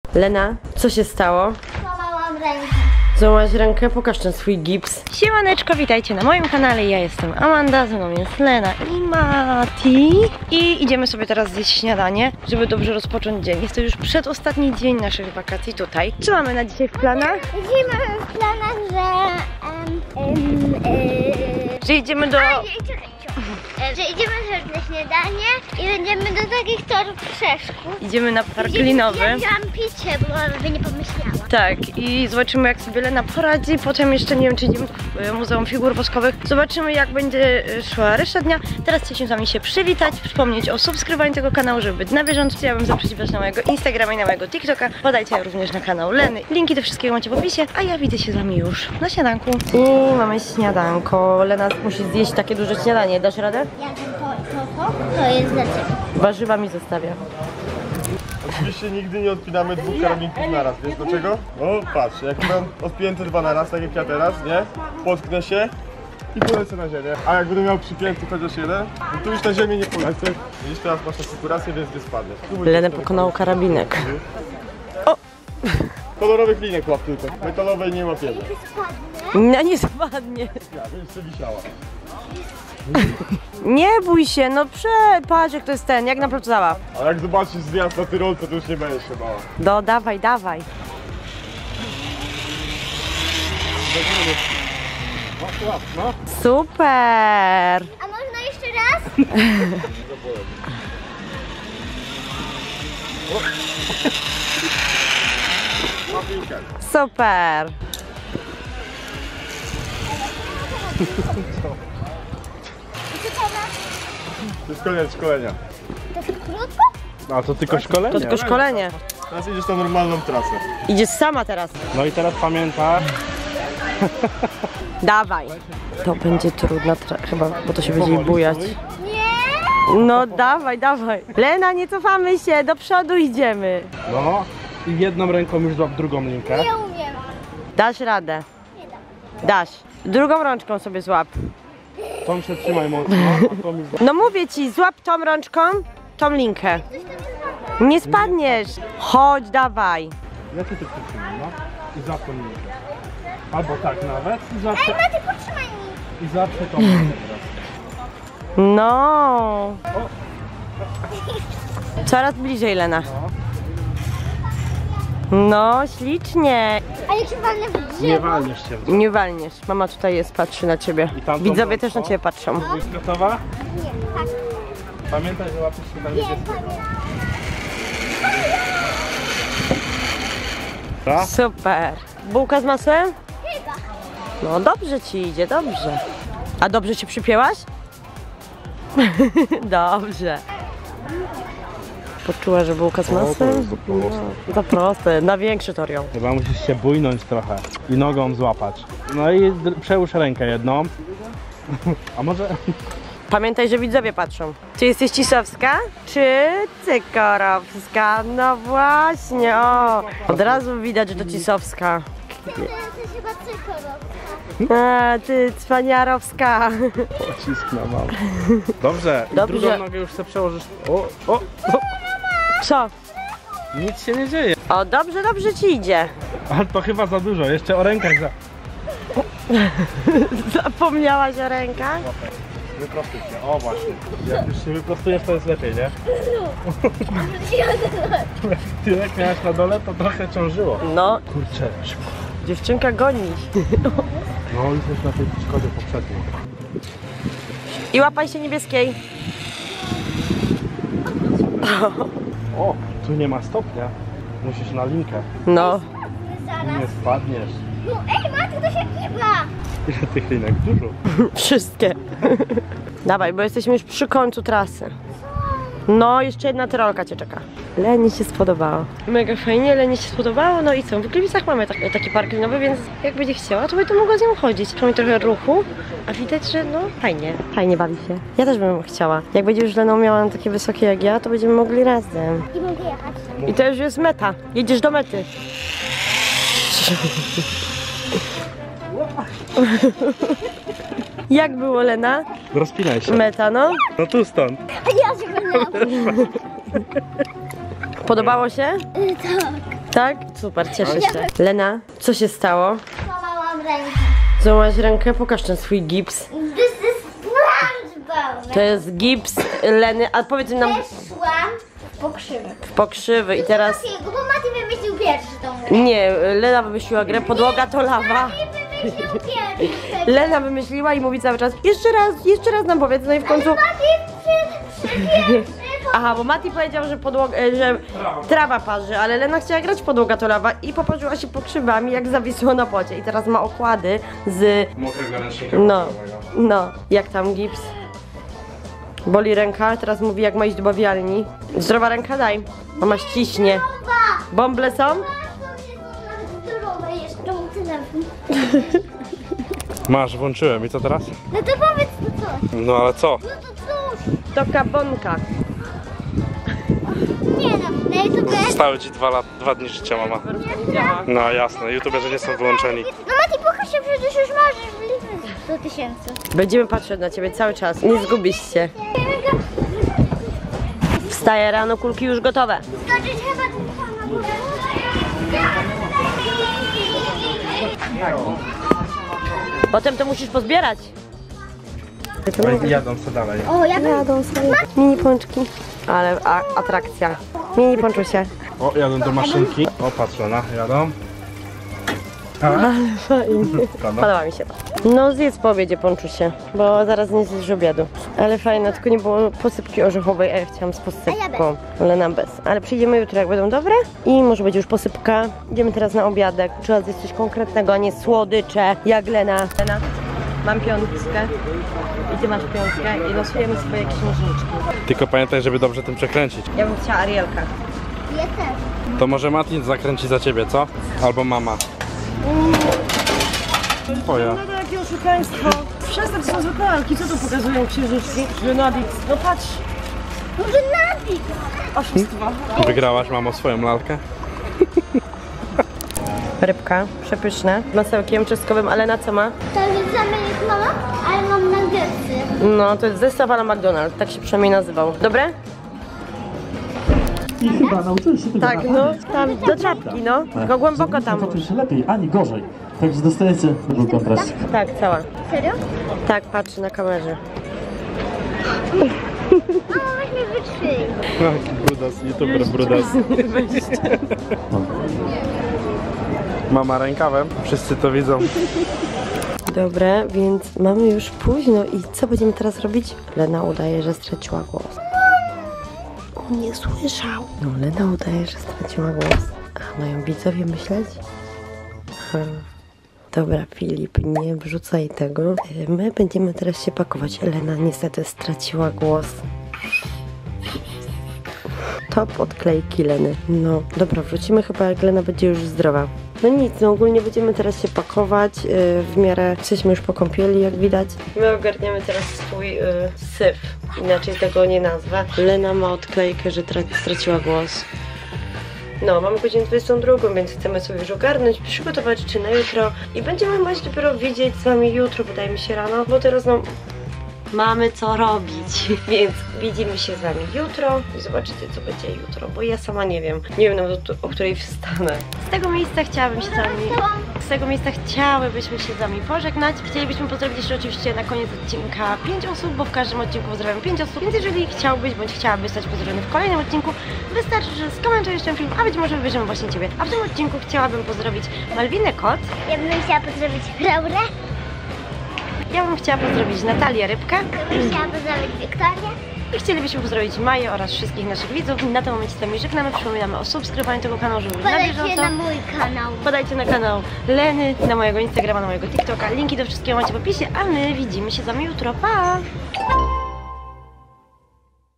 Lena, co się stało? Złamałam rękę. Złamałaś rękę? Pokaż ten swój gips. Siemaneczko, witajcie na moim kanale. Ja jestem Amanda, ze mną jest Lena i Mati. I idziemy sobie teraz zjeść śniadanie, żeby dobrze rozpocząć dzień. Jest to już przedostatni dzień naszych wakacji tutaj. Co mamy na dzisiaj w planach? Dzisiaj mamy w planach, Że idziemy do... że idziemy też na śniadanie i będziemy do takich torów przeszkód. Idziemy na park linowy. Ja wziąłam picie, bo by nie pomyślała. Tak, i zobaczymy, jak sobie Lena poradzi. Potem jeszcze nie wiem, czy idziemy do Muzeum Figur Woskowych. Zobaczymy, jak będzie szła reszta dnia. Teraz chcieliśmy z wami się przywitać, przypomnieć o subskrybowaniu tego kanału, żeby być na bieżąco. Chciałabym zaprosić was na mojego Instagrama i na mojego TikToka. Podajcie również na kanał Leny. Linki do wszystkiego macie w opisie, a ja widzę się z wami już na śniadanku. I mamy śniadanko. Lena musi zjeść takie duże śniadanie. Dasz radę? Ja to jest dla ciebie. Warzywa mi zostawia. Oczywiście nigdy nie odpinamy dwóch karabinków naraz, wiesz dlaczego? No patrz, jak mam odpięte dwa naraz, tak jak ja teraz, nie? Potknę się i polecę na ziemię. A jak będę miał przypięty chociaż jeden, no to już na ziemię nie polecę. Widzisz, teraz masz asekurację, więc nie spadniesz. Lenę pokonał karabinek. O! Kolorowych linek łap tylko, metalowej nie łapiemy. No nie spadnie. Ja, jeszcze wisiała. Nie bój się, no patrz jak to jest ten, jak na placu zabaw. A jak zobaczysz zjazd na Tyrolce, to już nie będziesz się bała. No dawaj, dawaj. No. Super! A można jeszcze raz? Super! To jest koniec szkolenia. To jest krótko? A to tylko szkolenie? To tylko szkolenie. Teraz idziesz na normalną trasę. Idziesz sama teraz. No i teraz pamiętaj. Dawaj. To będzie trudna chyba, bo to się będzie jej bujać. Nie! No dawaj, dawaj. Lena, nie cofamy się, do przodu idziemy. No i jedną ręką już złap drugą linkę. Nie umiem. Dasz radę. Dasz. Drugą rączką sobie złap. Tą się trzymaj mocno, a tą już złap. No mówię ci, złap tą rączką, tą linkę. Nie spadniesz. Chodź, dawaj. Ja cię tu przytrzymam, no. I złap tą linkę. Albo tak nawet i złap Ej, Maty, potrzymaj mi. i złap tą linkę teraz. No. Coraz bliżej, Lena. No, ślicznie. A jak się walnę w drzewo? Nie walniesz się w drzewo. Nie walniesz. Mama tutaj jest, patrzy na ciebie. I tamtą Widzowie rączką? też na ciebie patrzą. Jesteś gotowa? Nie, tak. Pamiętaj, że łapiesz się tam Nie, niebieskiego. panie. Super. Bułka z masłem? Chyba. No dobrze ci idzie, dobrze. A dobrze się przypięłaś? Dobrze. Poczuła, że bułka z O, to masłem? jest za proste. No, za proste, na większy tor ją. Chyba musisz się bujnąć trochę i nogą złapać. No i przełóż rękę jedną. A może... Pamiętaj, że widzowie patrzą. Czy jesteś Cisowska, czy Cykorowska? No właśnie, o. Od razu widać, że to Cisowska. Ty jesteś chyba cykorowca. A, ty cwaniarowska. Pocisk na małe. Dobrze, Dobrze. drugą nogę już sobie przełożysz. O! Co? Nic się nie dzieje. O, dobrze, dobrze ci idzie. Ale to chyba za dużo, jeszcze o rękach za... Zapomniałaś o rękach? Wyprostuj się, o właśnie. Jak już się wyprostujesz, to jest lepiej, nie? Ty jak miałaś na dole, to trochę ciążyło. No, Kurczę, szybko. dziewczynka goni. No i jesteś na tej przeszkodzie poprzedniej. I łapaj się niebieskiej. O, tu nie ma stopnia. Musisz na linkę. No, I nie spadniesz. No ej, Maty, to się kiba. Ile tych linek? Dużo. wszystkie. Dawaj, bo jesteśmy już przy końcu trasy. No, jeszcze jedna tyrolka cię czeka. Leni się spodobało. Mega fajnie, Leni się spodobało. No i co, w Gliwicach mamy taki park linowy, więc jak będzie chciała, to będzie mogła z nią chodzić. Mamy trochę ruchu, a widać, że no fajnie bawi się. Ja też bym chciała. Jak będzie już Leną miała takie wysokie jak ja, to będziemy mogli razem. I mogę jechać. I to już jest meta. Jedziesz do mety. Jak było, Lena? Rozpinaj się. Meta, no? No tu stąd. A ja się go nie Podobało się? Tak. Tak? Super, cieszę się. Lena, co się stało? Złamałam rękę. Złamałaś rękę? Pokaż ten swój gips. This is branch bone. To jest gips Leny, a powiedz nam Weszłam w pokrzywy. w pokrzywy i teraz... Bo Mati wymyślił pierwszy tą grę. Nie, Lena wymyśliła grę, podłoga to lawa. Mati wymyślił pierwszy. Lena wymyśliła i mówi cały czas jeszcze raz nam powiedz, no i w końcu... Mati przy pierwszy. Aha, bo Mati powiedział, że że trawa parzy, ale Lena chciała grać w podłoga to lawa i poparzyła się pokrzywami, jak zawisło na płocie. I teraz ma okłady z... Mokrego ręcznika. No, jak tam gips? Boli ręka, teraz mówi jak ma iść do bawialni. Zdrowa ręka daj, mama ściśnie. Bąble są? Masz, włączyłem. I co teraz? No to powiedz to coś. No ale co? No to cóż. To kabonka. Nie no, na YouTube. Zostały ci 2 dni życia, mama. No jasne, youtuberzy nie są wyłączeni. No Mati, pokaż się, przecież już możesz wliczyć 100 tysięcy. Będziemy patrzeć na ciebie cały czas, nie zgubisz się. Wstaję rano, kulki już gotowe. Skoczyć chyba ten sama. Potem to musisz pozbierać. Jadą co dalej. O, ja bym... Jadą sobie mini pączki. Ale atrakcja. Mini pączusie. O, jadą do maszynki. O, patrz na, jadą. Ale fajnie. Prawda? Podoba mi się to. No zjedz po obiedzie pączusie, bo zaraz nie zjesz obiadu. Ale fajne, tylko nie było posypki orzechowej, a ja chciałam z posypką. Lena bez. Ale przyjdziemy jutro, jak będą dobre i może będzie już posypka. Idziemy teraz na obiadek. Trzeba zjeść coś konkretnego, a nie słodycze, jak Lena. Lena, mam piątkę i ty masz piątkę i losujemy swoje księżniczki. Tylko pamiętaj, żeby dobrze tym przekręcić. Ja bym chciała Arielka. Ja też. To może Mati zakręci za ciebie, co? Albo mama. Twoja. No to jakie oszukaństwo. Przestań, są zwykłe lalki, co tu pokazują księżyczki? Renadix, no patrz. Może Nadi. Oszustwo. Wygrałaś, mamo, swoją lalkę? Rybka, przepyszne, z masełkiem czosnkowym, ale na co ma? To jest same jak mama, ale mam nuggetsy. No, to jest zestaw a la McDonald's, tak się przynajmniej nazywał. Dobre? I chyba nauczyłeś się tego Tak, no, tam do czapki, no, tylko głęboko tam. To się lepiej, ani gorzej. Także dostajecie drugi kontrastik. Tak, cała. Serio? Tak, patrzy na kamerze. Mama, weź mnie wytrzyj. Jaki brudas, youtuber brudas. Mama rękawem, wszyscy to widzą. Dobre, więc mamy już późno i co będziemy teraz robić? Lena udaje, że straciła głos. On nie słyszał. No, Lena udaje, że straciła głos. A mają widzowie myśleć? Aha. Dobra, Filip, nie wrzucaj tego. My będziemy teraz się pakować. Lena niestety straciła głos. Top odklejki Leny. No, dobra, wrócimy chyba jak Lena będzie już zdrowa. No nic, no ogólnie będziemy teraz się pakować, w miarę jesteśmy już po kąpieli, jak widać. My ogarniamy teraz swój syf, inaczej tego nie nazwę. Lena ma odklejkę, że straciła głos. No, mamy godzinę 22, więc chcemy sobie już ogarnąć, przygotować czy na jutro i będziemy chyba się dopiero widzieć z wami jutro, wydaje mi się rano, bo teraz no mamy co robić, więc widzimy się z wami jutro i zobaczycie co będzie jutro, bo ja sama nie wiem nawet o której wstanę. Z tego miejsca chciałybyśmy się z wami pożegnać. Chcielibyśmy pozdrowić jeszcze oczywiście na koniec odcinka 5 osób, bo w każdym odcinku pozdrawiam 5 osób, więc jeżeli chciałbyś bądź chciałabyś zostać pozdrowiony w kolejnym odcinku, wystarczy, że skomentujesz ten film, a być może wybierzemy właśnie ciebie. A w tym odcinku chciałabym pozdrowić Malwinę Kot. Ja bym chciała pozdrowić Laurę. Ja bym chciała pozdrowić Natalię Rybkę. Ja bym chciała pozdrowić Wiktorię. I chcielibyśmy pozdrowić Maję oraz wszystkich naszych widzów. Na tym momencie z wami żegnamy. Przypominamy o subskrybowaniu tego kanału, żeby być na Podajcie bieżąco. na mój kanał. Podajcie na kanał Leny, na mojego Instagrama, na mojego TikToka. Linki do wszystkiego macie w opisie, a my widzimy się z wami jutro. Pa!